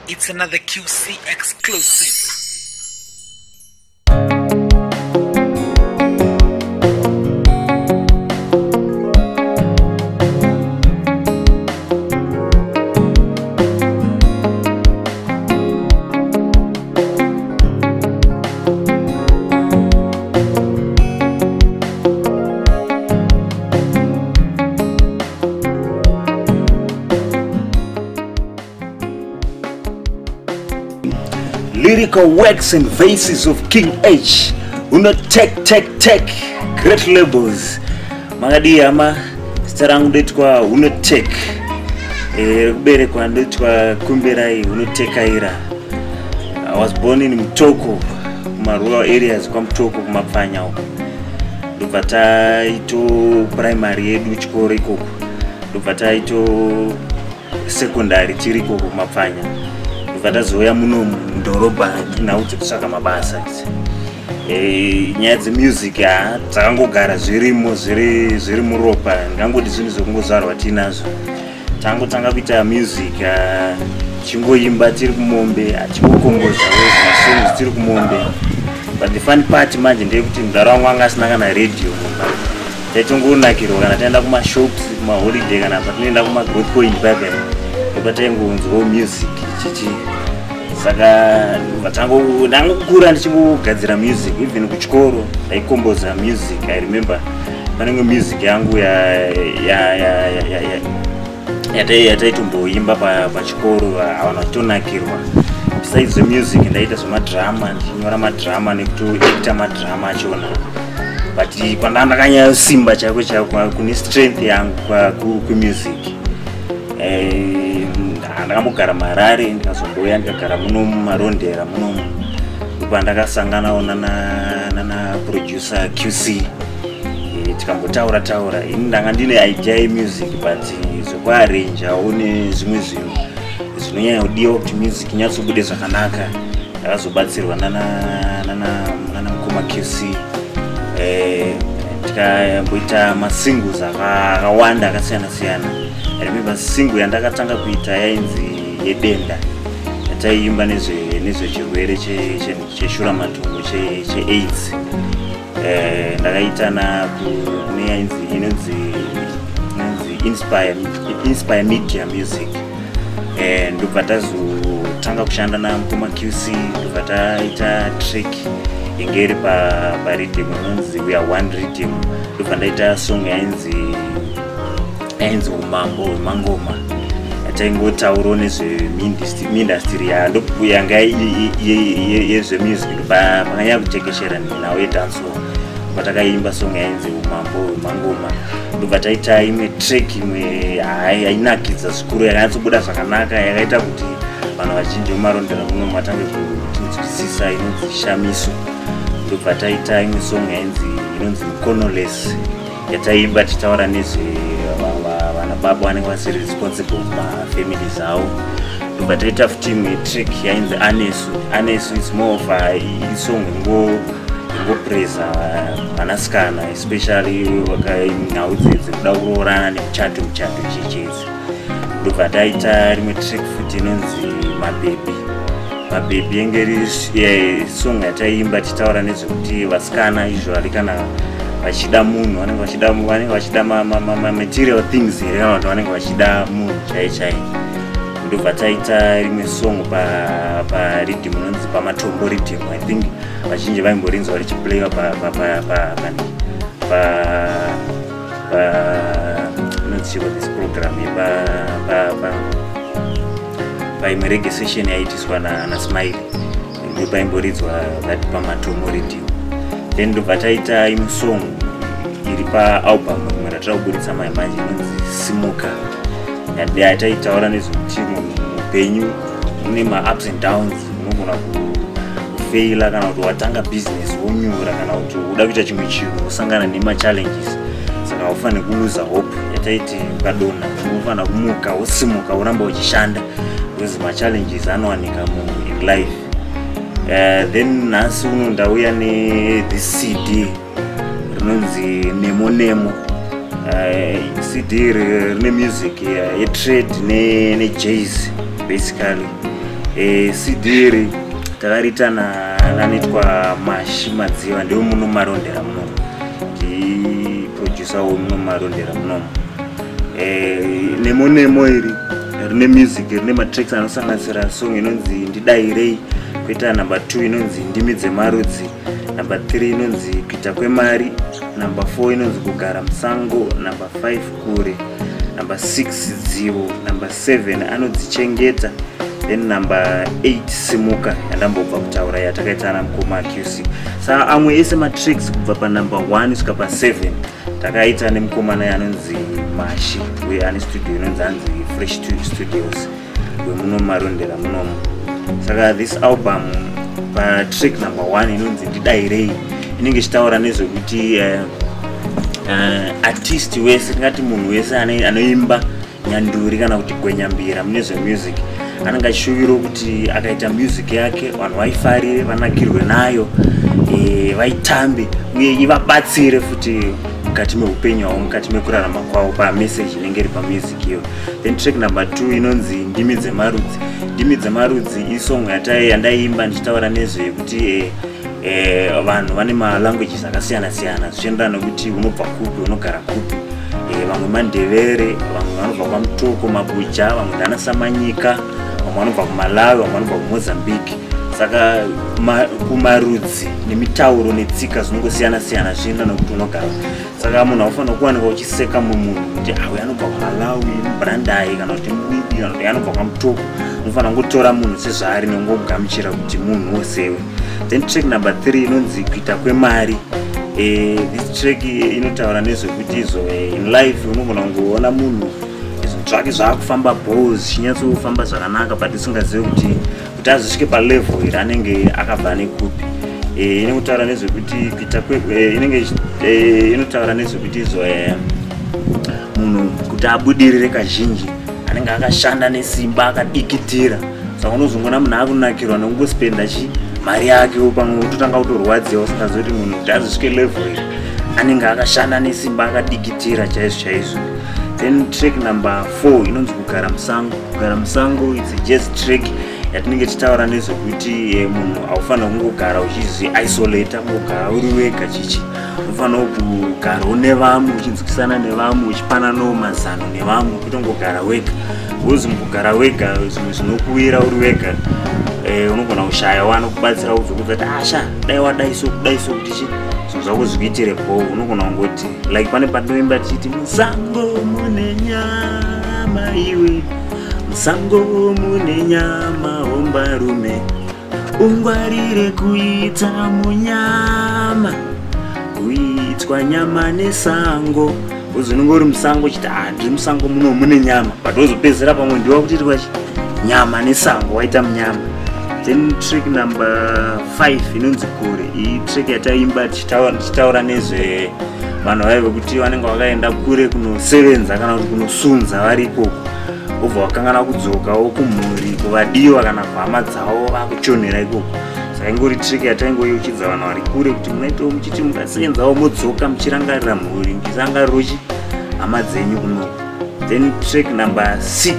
It's another QC exclusive. Lyrical works and vases of King H. Uno tech great labels. Magadi ama starangu detwa uno tech. Kubere kwa ndetwa Kumberai uno tekaira. I was born in Mtoko, kuma rural areas kwa Mtoko kumapfanya huko. Ndopata ito primary edu chikoro ikoko. Ndopata ito secondary chiriko kumapfanya. Vatazoya muno mudhorobha nauti kusaka mabasa. Nyaya dzemusic takangogara zvirimo zviri muropa, ndangoti zvinhu zvekungozvarwa tinazo. Tangotanga kuita music tingoimba tiri kumombe, tingokomboza songs tiri kumombe. But the fun part manje ndeyekuti mudharaunda wanga asina kana radio. Taitongonakirwa kana taenda kumashops, kumaholiday kana patinoenda kumagrowth point paya pataingonzwawo music chichi. Saka ndangokura ndichingogadzira music even kuchikoro ndaikomboza music. I remember panenge music yangu yataitomboimba pachikoro avana kutonakirwa. Besides the music ndaita zvemadhirama, ndichinyora madhirama nekutoacta madhirama achona. But kwandakanyanya simba chako kune strength yangu kumusic. Ndakambogara Marare, ndikazongoya ndikagara muno mumarondera muno. Ndakasanganawo nana producer QC. Tikambotaura ini ndanga ndine idea yemusic, but zvokuarrange one zvimwe zvinhu zvinonyanya kudiwa kuti music inyatsobude zvakanaka. Ndakazobatsirwa nana mukoma QC. Tikamboita masingles akawanda akasiyana-siyana. I remember single yandakatanga kuita yainzi Yedenda. Yataiimba nezvechirwere cheshuramatongo cheAIDS. Ndakaita kune yainzi inonzi Inspire Media Music. Ndobva tazotanga kushanda namukoma QC, ndobva taita track inge iri paRhythm inonzi We Are One Rhythm. Ndobva ndaita song yainzi umambo wemangoma. Yataingotaurawo nezveindustry yanga yezvemusic. Pakanyanya kutekeshera nawo yedancehall. Patakaimba song yainzi umambo wemangoma. Ndobva taita imwe track imwe yainakidza zvikuru, yakanyatsobuda zvakanaka, yakaita kuti vanhu vazhinji vemarondera muno matange kutinzwisisa, inonzi Shamiso. Ndobva taita imwe song inonzi Mukonoless, yataimba tichitaura nezve baba vanenge vasiri responsible mafamily zavo. Ndobva taita futi imwe track yainzi Anesu. Is more of a song ingopraisa vanasikana, especially nhau dzekuda kuroorana nemuchato chechezi. Ndobva taita rimwe track futi inonzi Mabebi yenge iri song yataiimba tichitaura nezvekuti vasikana izvori kana vachida munhu vanenge vachida material things here, kana kuti vanenge vachida munhu chaiye. Ndobva taita rimwe song paRhythm inonzi Pamatombo Rhythm. I think vazhinji vaimborinzwa richiplayiwa inonzi this program paimwe reggae session yaitiswa naSmile. Ndopaimboridzwa that Pamatombo Rhythm. Then ndobva taita imwe song iri paalbum imwe ratira kuburitsa manje inonzi Simoka. Yataitaura nezvekuti muupenyu mune ma-ups and downs. Unogona kufeila kana kuti watanga business wonyura, kana kuti uda kuita chimwe chinhu usangana nema-challenges. Saka haufaniri kuluza hope. Yataiti ukadonha unofanira kumuka wosimuka uramba uchishanda, because ma-challenges anowanika in life. Then nhasi uno ndauya this CD rinonzi Nemo. CD rine music yetrade nejazz basically. CD iri takarita nanitwa Mashi Madziva, ndio muno marondera muno ndi producer muno marondera muno. Nemo iri rine music rine matracks anosanganisira song inonzi Ndidairei, kuita number 2 inonzi Ndimi Dzemarudzi, number 3 inonzi Kuita Kwemari, number 4 inonzi Kugara Musango, number 5 Kure, number 6 Dzivo, number 7 Anodzichengeta, then number 8 Simuka yandambobva kutaura yatakaita namukoma QC. Saka amwe ese matracks kubva pa number 1 kusvika pa 7 takaita nemukomana yanonzi Mashi, uye ane studio inonzi anzi Fresh Studios wemuno marondera munomo. Saka this album pa track number 1 inonzi Ndidairei inenge ichitaura nezvekuti artist wese, tingati munhu wese anoimba nyanduri kana kuti gwenyambira mune zvemusic anenge achishuvira kuti akaita music yake vanhu vaifarire, vanakirwe nayo, vaitambe uye ivabatsire futi mukati meupenyu hwavo, mukati mekurarama kwavo pamessage inenge iri pamusic iyo. Then track number 2 inonzi Ndimi Dzemarudzi. Ndimi Dzemarudzi isong yandaimba ndichitaura nezvekuti vanhu vane malanguages akasiyana-siyana zvichienderana nokuti unobva kupi, unogara kupi. Vamwe mandevere, vamwe vanobva kwaMutoko, Mabuja, vamwe ndanaSamanyika, vamwe vanobva kuMalawi, vamwe vanobva kuMozambique. Saka kumarudzi nemitauro netsika zvinongosiyana-siyana zvichienderana nokuti unogara. Saka munhu haufanira kuwanika uchiseka munhu kuti uyu anobva kuMalawi, muBrandai, kana kuti muWibi, kana kuti anobva kwaMutoko. Unofanira kungotora munhu sezvaari nongomugamuchira kuti munhu wosewe. Then track number 3 inonzi Kuita Kwemari. This track inotaura nezvekuti in life unogona kungoona munhu zvinhu zvake zvakufamba balls zvinyatsofamba zvakanaka, but usingazivi kuti azosvike palevel iri anenge akabva nekupi. Inotaura nezvekuti inotaura nezvekuti munhu kuti abudirire kazhinji anenge akashanda nesimba, akadikitira. Saka unozongona munhu akunakirwa nekungospenda mari yake pamwe utotanga kutorwadziwa, usingazoti munhu kuti azosvike level iri anenge akashanda nesimba, akadikitira chaizvo. Then track number 4 inonzi Kugara Musango. Kugara Musango it's a jazz track yatinenge tichitaura nezvekuti munhu haufanira kungogara uchizi isolate, kungogara uri wega chichi. Unofanira kugarawo nevamwe, uchinzwisana nevamwe, uchipananawo mazano nevamwe, kutongogara wega. Uzi mukugara wega zvimwe zvinokuwira uri wega unogona kushaya wanokubatsira uzokuzati asha dai wadai so kuti zvinhu zvako zvikuitire bo. Unogona kungoti like pane patinoimba tichiti musango mune nyama iwe, musango mune nyama ombarume, ungwarire kuita munyama, kuitwa nyama nesango. Uzonongori musango chiti ndiri musango muno mune nyama, but wozopedzera pamwe ndiwa kuti twachi nyama nesango waita munyama. Then track number 5 inonzi Kure. Iyi track yataimba tichitaura nezve vanhu vaive kuti vanenge vakaenda kure kunosevenza kana kuti kunosunza vari ikoko, obva vakangana kudzokawo kumhuri, kuvadiwa kana kuhama dzavo vakuchonera ikoko. Saka ingori track yataingoyeuchidza vanhu vari kure kuti munaitawo muchiti mukasevenzawo modzoka muchirangarira mhuri, muchirangariro hama dzenyu kuno. Then track number 6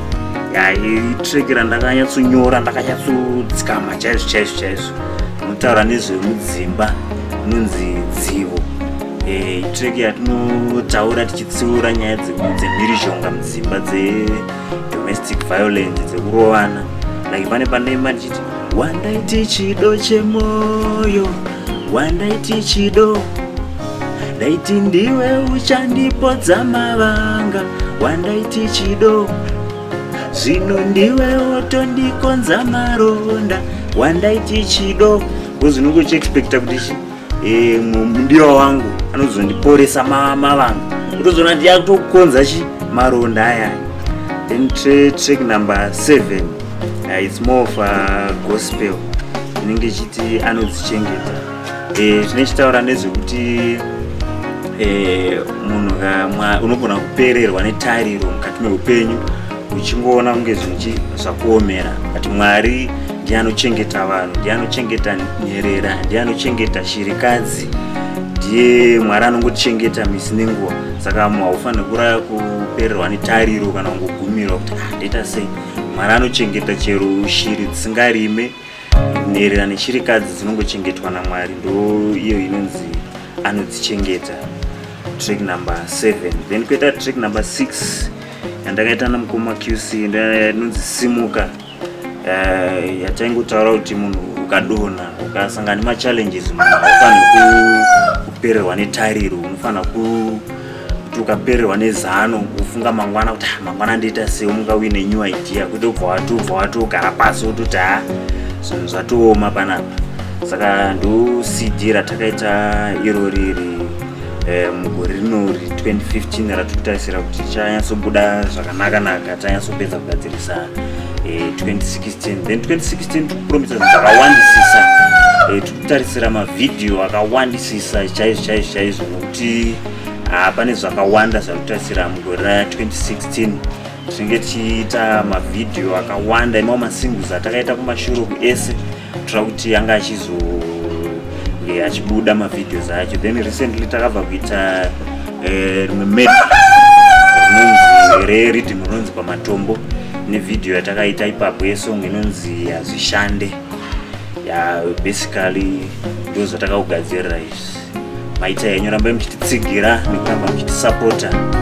track randakanyatsonyora, ndakanyatsodzikama chaizvo inotaura nezvemudzimba inonzi Dzivo. Track yatinotaura tichitsiura nyaya dzemhirizhonga mudzimba, domestic violence, dzekurovana. Like pane panoimba ndichiti wandaiti chido chemoyo, wandaiti chido, ndaiti ndiwe uchandipodza mavanga, wandaiti chido, zvino ndiwe wotondikonza maronda, wandaiti chido. Uzinongochiexpecta kuti mundiwa wangu anozondiporesa mavanga, utozoona kuti yakutokonza maronda aya. Then track number 7 it's more of a gospel inenge ichiti Anodzichengeta. Zvinochitaura nezvekuti munhu unogona kupererwa netariro mukati meupenyu, uchingoona kunge zvinhu zvakuomera, kuti Mwari ndiye anochengeta vanhu, ndiye anochengeta nyerera, ndiye anochengeta shirikadzi, ndiye Mwari anongotichengeta misi nenguva. Saka haufaniri kuraya kupererwa netariro kana kungogumirwa kuti ndaita sei. mwana anochengeta chero shiri dzisingarime nerera neshirikadzi dzinongochengetwa naMwari, ndo iyo inonzi anodzichengeta. Track number 7. Then koita track number 6 yandakaita namukoma QC inonzi Simuka, yataingotaura kuti munhu ukadonha ukasangana nemachallenges munhu haufaniri kupererwa netariro, unofanira kuti ukapererwa nezano ufunga mangwana kuti mangwana ndoita sei, ungawine new idea kuti ubva watogara pasi wototi zvinhu zvatooma panapa. Saka ndo CD ratakaita iro riri mugore rinori 2015 ratikutarisira kuti chanyatsobuda zvakanaka tanyatsopedza kugadzirisa 2016. Then 2016 tikupromisa zvinhu zvakawandisisa, tikutarisira mavidhiyo akawandisisa chaizvo nokuti pane zvakawanda zvarikutarisira mugore ra2016. Tinenge tichiita mavidhiyo akawanda, imwe masingles atakaita kumashure ese toda kuti anga achibuda mavidhios acho. Then recently takabva kuita rimwe medley rinonzi rerhythm rinonzi Pamatombo, nevidhiyo yatakaita ipapo yesong inonzi Hazvishande. Basically ndo zvatakakugadzirira izvi. Maita henyu rambai muchititsigira nekuramba muchitisapota.